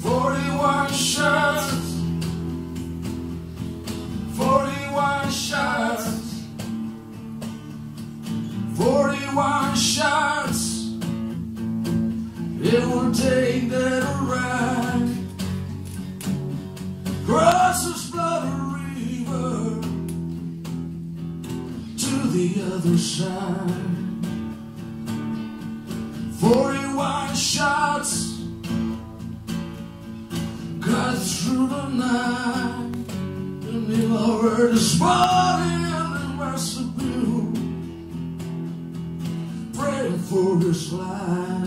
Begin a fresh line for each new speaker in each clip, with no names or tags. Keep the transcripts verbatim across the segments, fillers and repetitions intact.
Forty-one shots, forty-one shots, forty-one shots. It will take that ride across this bloody river to the other side. Forty-one shots cut through the night, and they lowered his body in the vestibule, praying for his life.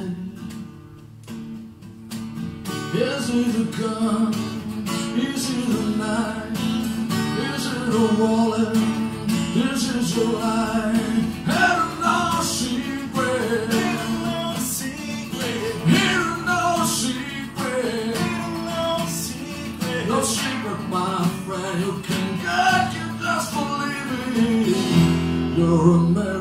Is it a gun? Is it a knife? Is it a wallet? Is it your life? And no secret, no secret, no secret, no secret, no secret, my friend. You can get you just believe it. You're a man.